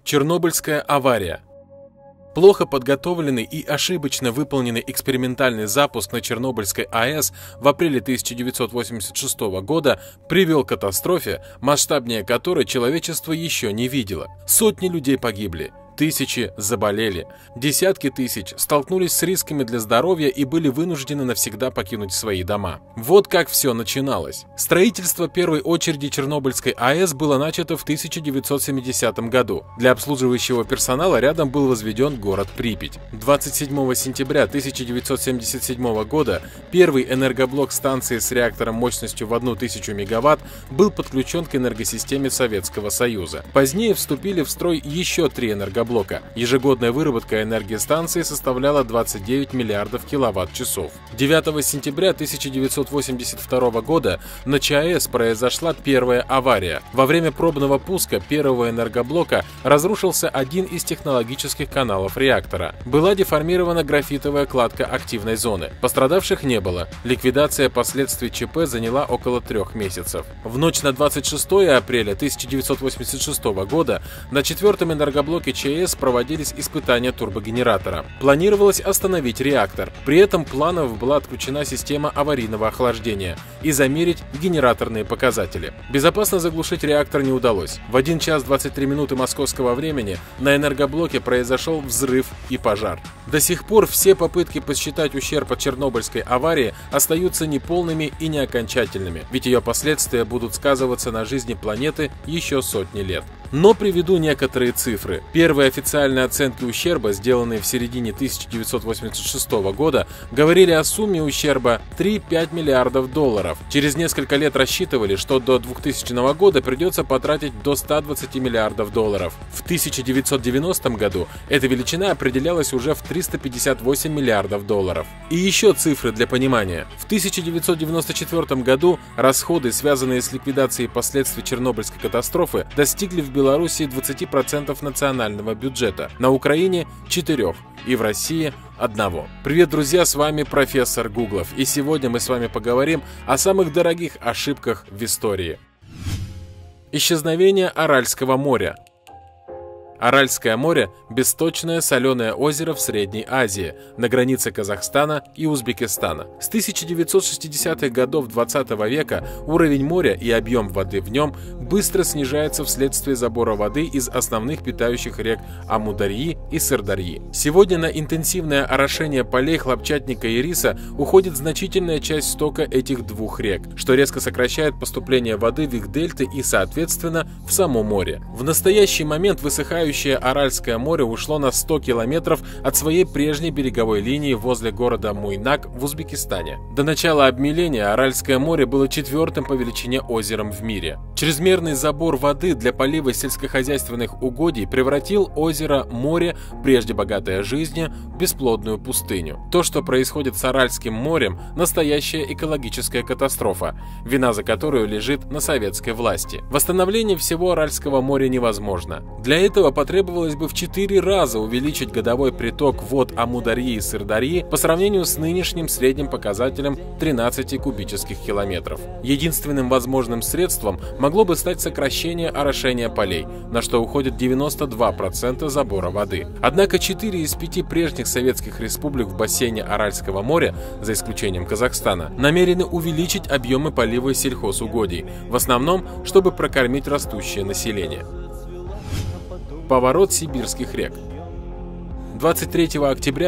Чернобыльская авария. Плохо подготовленный и ошибочно выполненный экспериментальный запуск на Чернобыльской АЭС в апреле 1986 года привел к катастрофе, масштабнее которой человечество еще не видело. Сотни людей погибли. Тысячи заболели, десятки тысяч столкнулись с рисками для здоровья и были вынуждены навсегда покинуть свои дома. Вот как все начиналось. Строительство первой очереди Чернобыльской АЭС было начато в 1970 году. Для обслуживающего персонала рядом был возведен город Припять. 27 сентября 1977 года первый энергоблок станции с реактором мощностью в 1000 мегаватт был подключен к энергосистеме Советского Союза. Позднее вступили в строй еще 3 энергоблока. Ежегодная выработка энергии станции составляла 29 миллиардов киловатт-часов. 9 сентября 1982 года на ЧАЭС произошла первая авария. Во время пробного пуска первого энергоблока разрушился один из технологических каналов реактора. Была деформирована графитовая кладка активной зоны. Пострадавших не было. Ликвидация последствий ЧП заняла около 3 месяцев. В ночь на 26 апреля 1986 года на 4-м энергоблоке ЧАЭС проводились испытания турбогенератора. Планировалось остановить реактор. При этом планово была отключена система аварийного охлаждения и замерить генераторные показатели. Безопасно заглушить реактор не удалось. В 1 час 23 минуты московского времени на энергоблоке произошел взрыв и пожар. До сих пор все попытки посчитать ущерб от Чернобыльской аварии остаются неполными и неокончательными, ведь ее последствия будут сказываться на жизни планеты еще сотни лет. Но приведу некоторые цифры. Первые официальные оценки ущерба, сделанные в середине 1986 года, говорили о сумме ущерба 3-5 миллиардов долларов. Через несколько лет рассчитывали, что до 2000 года придется потратить до 120 миллиардов долларов. В 1990 году эта величина определялась уже в 358 миллиардов долларов. И еще цифры для понимания. В 1994 году расходы, связанные с ликвидацией последствий Чернобыльской катастрофы, достигли в Беларуси 20% национального бюджета, на Украине 4% и в России 1%. Привет, друзья, с вами профессор Гуглов, и сегодня мы с вами поговорим о самых дорогих ошибках в истории. Исчезновение Аральского моря. Аральское море – бесточное соленое озеро в Средней Азии, на границе Казахстана и Узбекистана. С 1960-х годов 20 века уровень моря и объем воды в нем быстро снижается вследствие забора воды из основных питающих рек Амударьи и Сырдарьи. Сегодня на интенсивное орошение полей хлопчатника и риса уходит значительная часть стока этих двух рек, что резко сокращает поступление воды в их дельты и, соответственно, в само море. В настоящий момент высыхающее Аральское море ушло на 100 километров от своей прежней береговой линии возле города Муйнак в Узбекистане. До начала обмеления Аральское море было 4-м по величине озером в мире. Чрезмерный забор воды для полива сельскохозяйственных угодий превратил озеро-море, прежде богатое жизнью, в бесплодную пустыню. То, что происходит с Аральским морем, настоящая экологическая катастрофа, вина за которую лежит на советской власти. Восстановление всего Аральского моря невозможно. Для этого потребовалось бы в 4 раза увеличить годовой приток вод Амударьи и Сырдарьи по сравнению с нынешним средним показателем 13 кубических километров. Единственным возможным средством могло бы стать сокращение орошения полей, на что уходит 92% забора воды. Однако 4 из 5 прежних советских республик в бассейне Аральского моря, за исключением Казахстана, намерены увеличить объемы полива сельхозугодий, в основном, чтобы прокормить растущее население. Поворот сибирских рек. 23 октября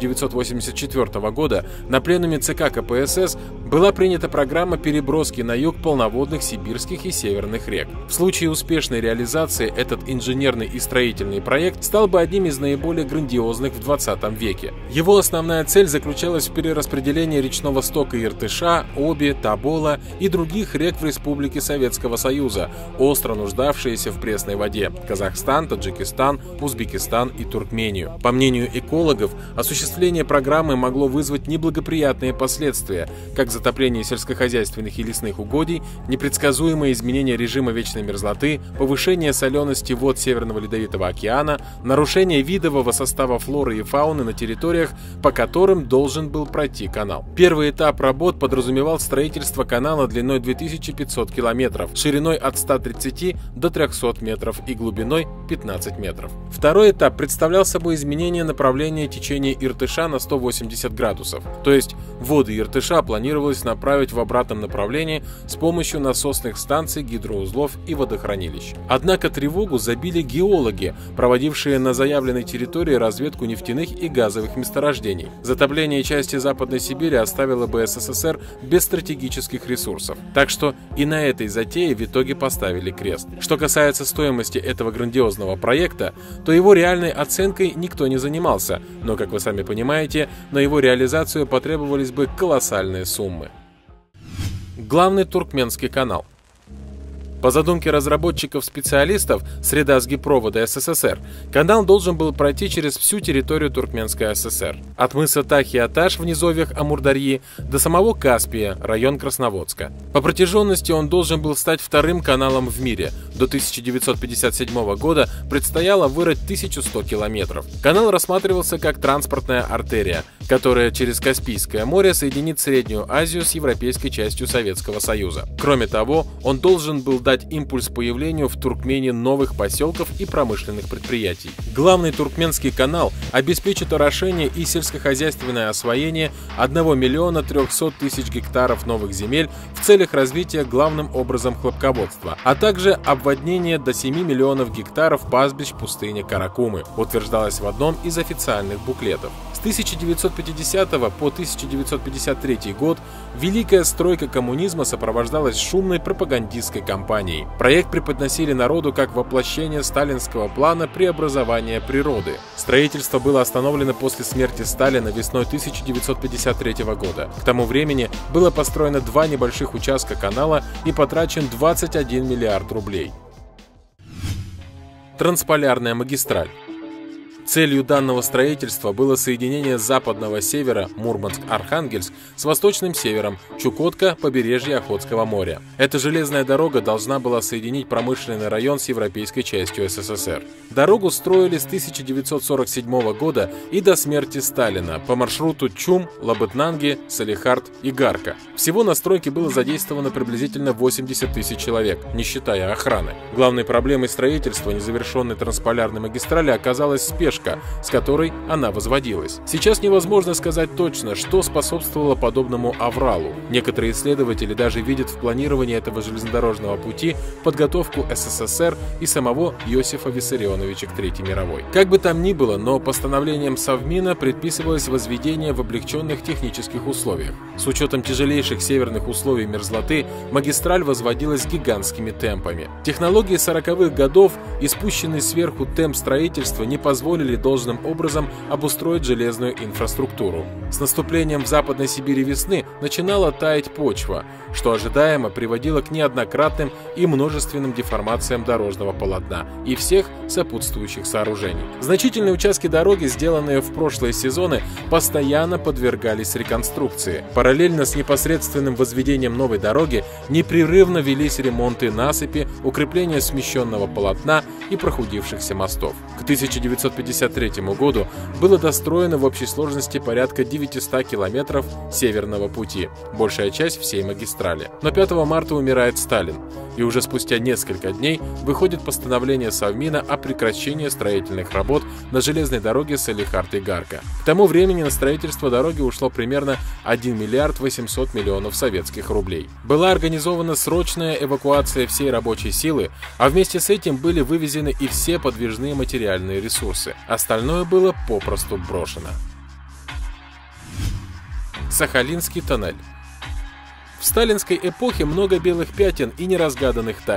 1984 года на пленуме ЦК КПСС была принята программа переброски на юг полноводных сибирских и северных рек. В случае успешной реализации этот инженерный и строительный проект стал бы одним из наиболее грандиозных в 20 веке. Его основная цель заключалась в перераспределении речного стока Иртыша, Оби, Тобола и других рек в Республике Советского Союза, остро нуждавшиеся в пресной воде – Казахстан, Таджикистан, Узбекистан и Туркмению. По мнению мнению экологов, осуществление программы могло вызвать неблагоприятные последствия, как затопление сельскохозяйственных и лесных угодий, непредсказуемые изменения режима вечной мерзлоты, повышение солености вод Северного Ледовитого океана, нарушение видового состава флоры и фауны на территориях, по которым должен был пройти канал. Первый этап работ подразумевал строительство канала длиной 2500 километров, шириной от 130 до 300 метров и глубиной 15 метров. Второй этап представлял собой изменение направления течения Иртыша на 180 градусов, то есть воды Иртыша планировалось направить в обратном направлении с помощью насосных станций, гидроузлов и водохранилищ. Однако тревогу забили геологи, проводившие на заявленной территории разведку нефтяных и газовых месторождений. Затопление части Западной Сибири оставило бы СССР без стратегических ресурсов, так что и на этой затее в итоге поставили крест. Что касается стоимости этого грандиозного проекта, то его реальной оценкой никто не занимался, но, как вы сами понимаете, на его реализацию потребовались бы колоссальные суммы. Главный Туркменский канал. По задумке разработчиков-специалистов Средазгипровода СССР, канал должен был пройти через всю территорию Туркменской ССР. От мыса Тахи-Аташ в низовьях Амурдарьи до самого Каспия, район Красноводска. По протяженности он должен был стать вторым каналом в мире. До 1957 года предстояло вырыть 1100 километров. Канал рассматривался как транспортная артерия, которая через Каспийское море соединит Среднюю Азию с европейской частью Советского Союза. Кроме того, он должен был дать импульс появлению в Туркмении новых поселков и промышленных предприятий. Главный Туркменский канал обеспечит орошение и сельскохозяйственное освоение 1 миллиона 300 тысяч гектаров новых земель в целях развития главным образом хлопководства, а также обводнение до 7 миллионов гектаров пастбищ пустыни Каракумы, утверждалось в одном из официальных буклетов. С 1950 по 1953 год великая стройка коммунизма сопровождалась шумной пропагандистской кампанией. Проект преподносили народу как воплощение сталинского плана преобразования природы. Строительство было остановлено после смерти Сталина весной 1953 года. К тому времени было построено 2 небольших участка канала и потрачен 21 миллиард рублей. Трансполярная магистраль. Целью данного строительства было соединение западного севера Мурманск-Архангельск с восточным севером Чукотка, побережье Охотского моря. Эта железная дорога должна была соединить промышленный район с европейской частью СССР. Дорогу строили с 1947 года и до смерти Сталина по маршруту Чум, Лабытнанги, Салехард и Гарка. Всего на стройке было задействовано приблизительно 80 тысяч человек, не считая охраны. Главной проблемой строительства незавершенной трансполярной магистрали оказалась спешка, с которой она возводилась. Сейчас невозможно сказать точно, что способствовало подобному авралу. Некоторые исследователи даже видят в планировании этого железнодорожного пути подготовку СССР и самого Иосифа Виссарионовича к Третьей мировой. Как бы там ни было, но постановлением Совмина предписывалось возведение в облегченных технических условиях. С учетом тяжелейших северных условий мерзлоты, магистраль возводилась гигантскими темпами. Технологии 40-х годов и спущенный сверху темп строительства не позволили должным образом обустроить железную инфраструктуру. С наступлением в Западной Сибири весны начинала таять почва, что ожидаемо приводило к неоднократным и множественным деформациям дорожного полотна и всех сопутствующих сооружений. Значительные участки дороги, сделанные в прошлые сезоны, постоянно подвергались реконструкции. Параллельно с непосредственным возведением новой дороги непрерывно велись ремонты насыпи, укрепление смещенного полотна и прохудившихся мостов. К 1953 году было достроено в общей сложности порядка 900 километров северного пути, большая часть всей магистрали. Но 5 марта умирает Сталин, и уже спустя несколько дней выходит постановление Совмина о прекращении строительных работ на железной дороге Салехард и Гарка. К тому времени на строительство дороги ушло примерно 1 миллиард 800 миллионов советских рублей. Была организована срочная эвакуация всей рабочей силы, а вместе с этим были вывезены и все подвижные материальные ресурсы. Остальное было попросту брошено. Сахалинский тоннель. В сталинской эпохе много белых пятен и неразгаданных тайн.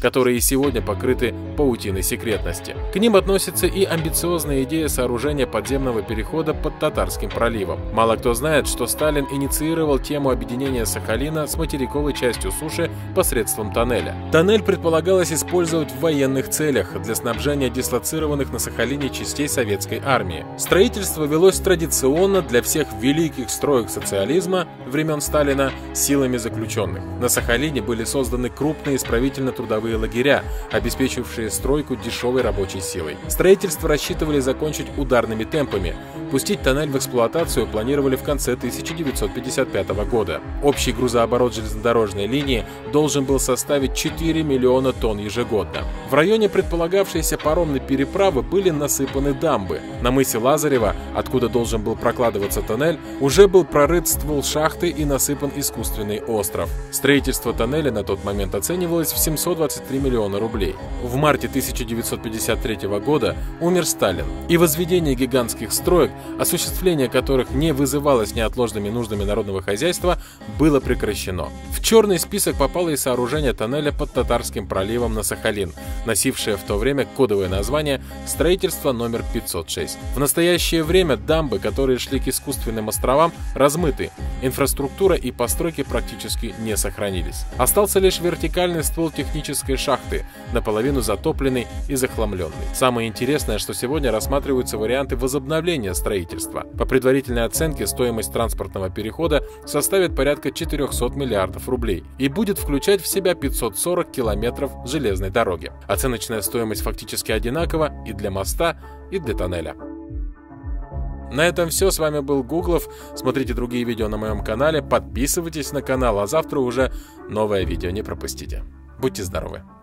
которые и сегодня покрыты паутиной секретности. К ним относится и амбициозная идея сооружения подземного перехода под Татарским проливом. Мало кто знает, что Сталин инициировал тему объединения Сахалина с материковой частью суши посредством тоннеля. Тоннель предполагалось использовать в военных целях для снабжения дислоцированных на Сахалине частей советской армии. Строительство велось традиционно для всех великих строек социализма времен Сталина силами заключенных. На Сахалине были созданы крупные исправительно-трудовые лагеря, обеспечившие стройку дешевой рабочей силой. Строительство рассчитывали закончить ударными темпами. Пустить тоннель в эксплуатацию планировали в конце 1955 года. Общий грузооборот железнодорожной линии должен был составить 4 миллиона тонн ежегодно. В районе предполагавшейся паромной переправы были насыпаны дамбы. На мысе Лазарева, откуда должен был прокладываться тоннель, уже был прорыт ствол шахты и насыпан искусственный остров. Строительство тоннеля на тот момент оценивалось в 723 миллиона рублей. В марте 1953 года умер Сталин, и возведение гигантских строек, осуществление которых не вызывалось неотложными нуждами народного хозяйства, было прекращено. В черный список попало и сооружение тоннеля под Татарским проливом на Сахалин, носившее в то время кодовое название «Строительство номер 506». В настоящее время дамбы, которые шли к искусственным островам, размыты. Инфраструктура и постройки практически не сохранились. Остался лишь вертикальный ствол технической шахты, наполовину затопленный и захламленный. Самое интересное, что сегодня рассматриваются варианты возобновления строительства. По предварительной оценке, стоимость транспортного перехода составит порядка 400 миллиардов рублей и будет включать в себя 540 километров железной дороги. Оценочная стоимость фактически одинакова и для моста, и для тоннеля. На этом все. С вами был Гуглов. Смотрите другие видео на моем канале, подписывайтесь на канал, а завтра уже новое видео не пропустите. Будьте здоровы!